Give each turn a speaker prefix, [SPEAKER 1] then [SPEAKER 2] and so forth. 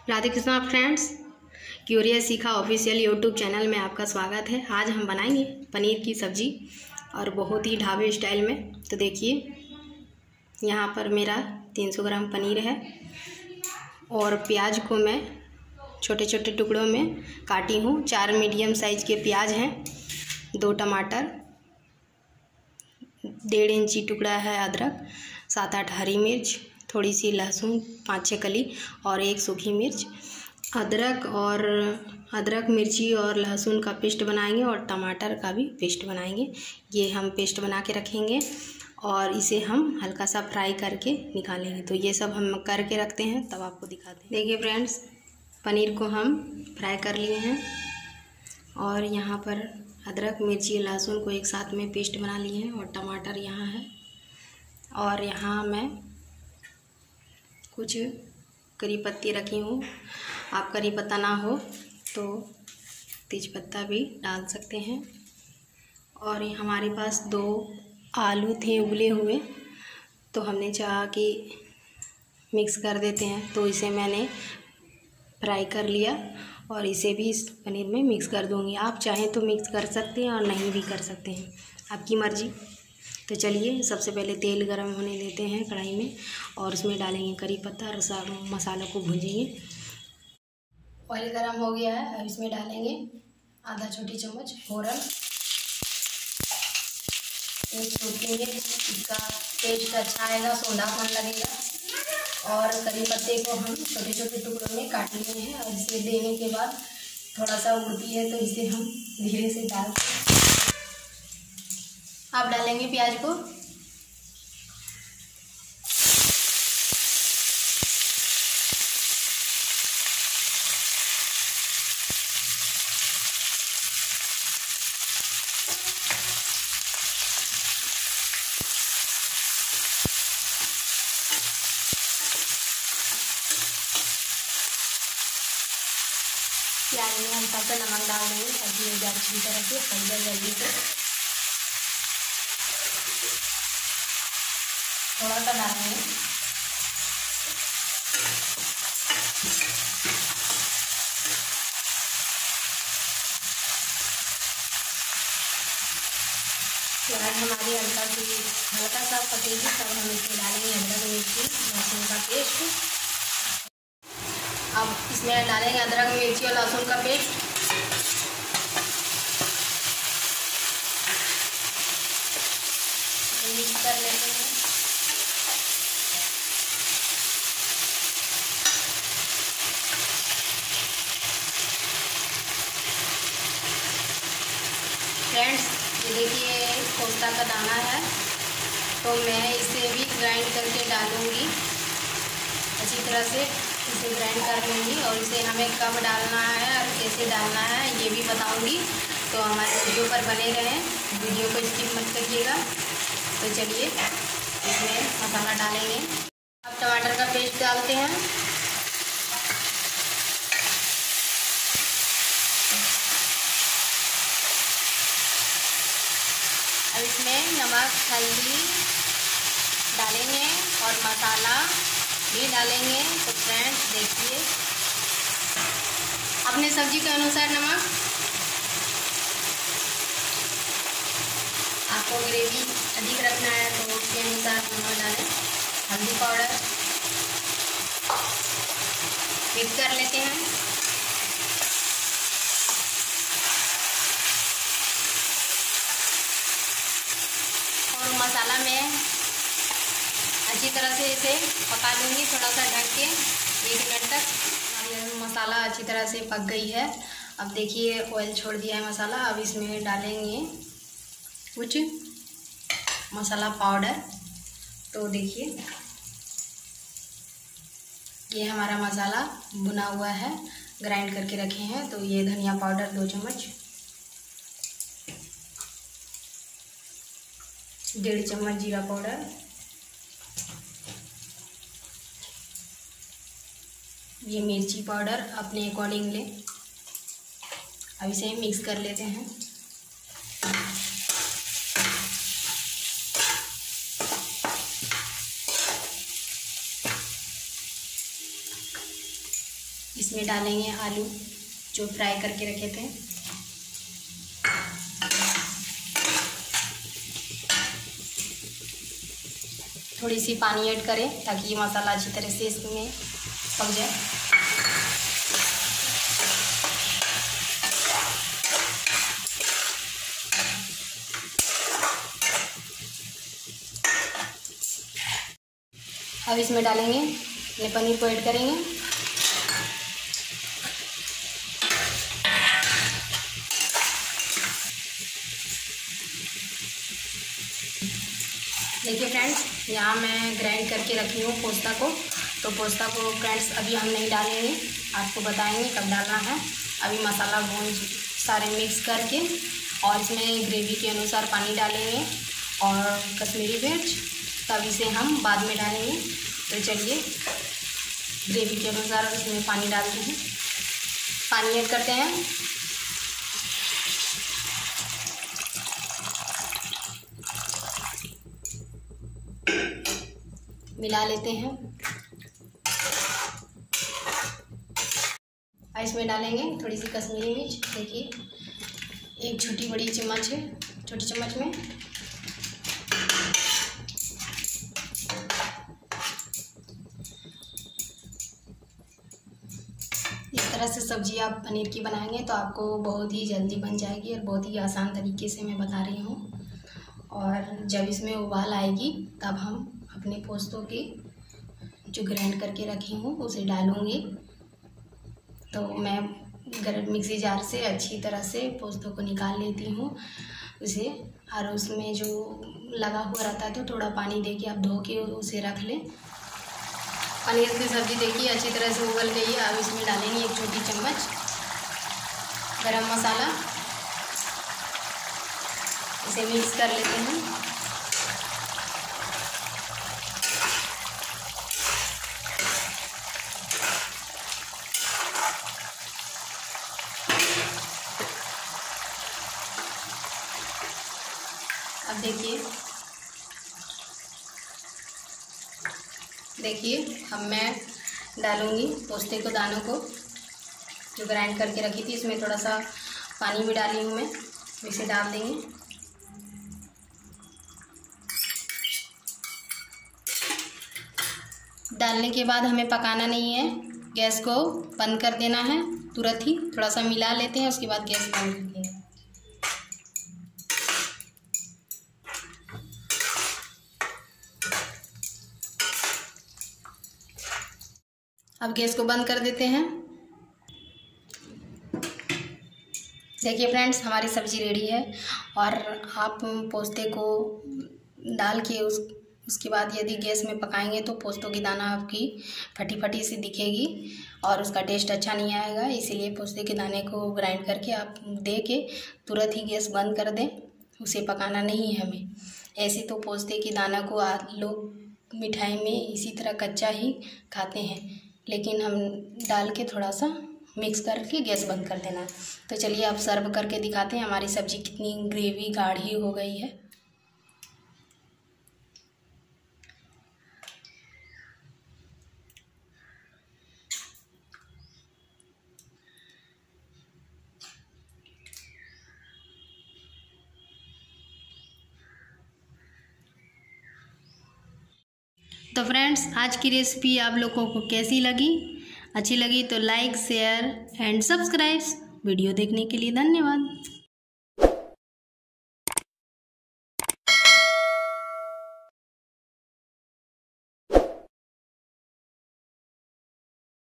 [SPEAKER 1] Radhe Krishna friends, curious सीखा official YouTube channel में आपका स्वागत है। आज हम बनाएंगे पनीर की सब्ज़ी और बहुत ही ढाबे स्टाइल में। तो देखिए, यहाँ पर मेरा 300 ग्राम पनीर है और प्याज को मैं छोटे छोटे टुकड़ों में काटी हूँ। 4 मीडियम साइज़ के प्याज हैं, 2 टमाटर, 1.5 इंची टुकड़ा है अदरक, 7-8 हरी मिर्च, थोड़ी सी लहसुन, 5-6 कली और 1 सूखी मिर्च। अदरक मिर्ची और लहसुन का पेस्ट बनाएंगे और टमाटर का भी पेस्ट बनाएंगे। ये हम पेस्ट बना के रखेंगे और इसे हम हल्का सा फ्राई करके निकालेंगे। तो ये सब हम करके रखते हैं, तब आपको दिखाते हैं। देखिए फ्रेंड्स, पनीर को हम फ्राई कर लिए हैं और यहाँ पर अदरक मिर्ची लहसुन को एक साथ में पेस्ट बना लिए हैं और टमाटर यहाँ है। और यहाँ मैं कुछ करी पत्ती रखी हूँ। आप करी पत्ता ना हो तो तेज पत्ता भी डाल सकते हैं। और हमारे पास 2 आलू थे उबले हुए, तो हमने चाहा कि मिक्स कर देते हैं, तो इसे मैंने फ्राई कर लिया और इसे भी इस पनीर में मिक्स कर दूँगी। आप चाहें तो मिक्स कर सकते हैं और नहीं भी कर सकते हैं, आपकी मर्ज़ी। तो चलिए, सबसे पहले तेल गरम होने देते हैं कढ़ाई में और उसमें डालेंगे करी पत्ता और मसालों को भूंजेंगे। ऑयल गरम हो गया है, अब इसमें डालेंगे आधा छोटी चम्मच फोरन, 1 छोटी मिर्च, इसका टेस्ट अच्छा आएगा, सोंधापन लगेगा। और करी पत्ते को हम छोटे छोटे टुकड़ों में काट लिए हैं और इसे देने के बाद थोड़ा सा उड़ती है तो इसे हम धीरे से डालते हैं। अब डालेंगे प्याज को। प्याज में हम सबसे नमक डाल देंगे, सब्जी अच्छी तरह से पक जाए जल्दी से। थोड़ा सा डालेंगे प्याज हमारी हल्का सा पकेगी, तब हम इसमें डालेंगे अदरक मिर्ची लहसुन का पेस्ट। अब इसमें डालेंगे अदरक मिर्ची और लहसुन का पेस्ट। मिक्स कर लेते हैं। फ्रेंड्स, ये देखिए कोफ्ता का दाना है, तो मैं इसे भी ग्राइंड करके डालूँगी। अच्छी तरह से इसे ग्राइंड कर लूँगी और इसे हमें कब डालना है और कैसे डालना है ये भी बताऊँगी। तो हमारे वीडियो पर बने रहें, वीडियो को स्किप मत करिएगा। तो चलिए, इसमें मसाला डालेंगे। अब टमाटर का पेस्ट डालते हैं। अब इसमें नमक हल्दी डालेंगे और मसाला भी डालेंगे। तो फ्रेंड्स देखिए, अपने सब्जी के अनुसार नमक। आपको ग्रेवी अधिक रखना है तो उसके अनुसार नमक डालें। हल्दी पाउडर मिक्स कर लेते हैं। और मसाला में अच्छी तरह से इसे पका लूँगी, थोड़ा सा ढक के 1 मिनट तक। हमारी मसाला अच्छी तरह से पक गई है। अब देखिए, ऑयल छोड़ दिया है मसाला। अब इसमें डालेंगे कुछ मसाला पाउडर। तो देखिए, ये हमारा मसाला भुना हुआ है, ग्राइंड करके रखे हैं। तो ये धनिया पाउडर 2 चम्मच, 1.5 चम्मच जीरा पाउडर, ये मिर्ची पाउडर अपने अकॉर्डिंग लें। अब इसे मिक्स कर लेते हैं। इसमें डालेंगे आलू जो फ्राई करके रखे थे। थोड़ी सी पानी ऐड करें ताकि ये मसाला अच्छी तरह से इसमें पक जाए। अब इसमें डालेंगे, अपने पनीर को ऐड करेंगे। देखिए फ्रेंड्स, यहाँ मैं ग्राइंड करके रखी हूँ पोस्ता को। तो पोस्ता को फ्रेंड्स अभी हम नहीं डालेंगे, आपको बताएंगे कब डालना है। अभी मसाला भून सारे मिक्स करके और इसमें ग्रेवी के अनुसार पानी डालेंगे और कश्मीरी मिर्च, तब इसे हम बाद में डालेंगे। तो चलिए ग्रेवी के अनुसार इसमें पानी डालते हैं। पानी ऐड करते हैं। मिला लेते हैं। और इसमें डालेंगे थोड़ी सी कश्मीरी मिर्च। देखिए एक छोटी बड़ी चम्मच है, छोटी चम्मच में। इस तरह से सब्जी आप पनीर की बनाएंगे तो आपको बहुत ही जल्दी बन जाएगी और बहुत ही आसान तरीके से मैं बता रही हूँ। और जब इसमें उबाल आएगी तब हम अपने पोस्तों की जो ग्राइंड करके रखी हूँ उसे डालूँगी। तो मैं मिक्सी जार से अच्छी तरह से पोस्तों को निकाल लेती हूँ उसे, और उसमें जो लगा हुआ रहता है तो थोड़ा पानी देके आप धो के उसे रख लें। पनीर की सब्ज़ी देखिए अच्छी तरह से उबल गई है। अब इसमें डालेंगे एक छोटी चम्मच गरम मसाला। इसे मिक्स कर लेते हैं। अब देखिए अब मैं डालूँगी पोस्ते को दानों को जो ग्राइंड करके रखी थी। इसमें थोड़ा सा पानी भी डाली हूँ मैं, इसे डाल देंगे। डालने के बाद हमें पकाना नहीं है, गैस को बंद कर देना है तुरंत ही। थोड़ा सा मिला लेते हैं, उसके बाद गैस बंद कर देंगे। अब गैस को बंद कर देते हैं। देखिए फ्रेंड्स, हमारी सब्ज़ी रेडी है। और आप पोस्ते को डाल के उसके बाद यदि गैस में पकाएंगे तो पोस्तों की दाना आपकी फटी फटी सी दिखेगी और उसका टेस्ट अच्छा नहीं आएगा। इसीलिए पोस्ते के दाने को ग्राइंड करके आप दे के तुरंत ही गैस बंद कर दें, उसे पकाना नहीं है हमें। ऐसे तो पोस्ते के दाना को लोग मिठाई में इसी तरह कच्चा ही खाते हैं, लेकिन हम डाल के थोड़ा सा मिक्स करके गैस बंद कर देना। तो चलिए अब सर्व करके दिखाते हैं हमारी सब्ज़ी कितनी ग्रेवी गाढ़ी हो गई है। तो फ्रेंड्स, आज की रेसिपी आप लोगों को कैसी लगी? अच्छी लगी तो like, share and subscribe. Video देखने के लिए धन्यवाद।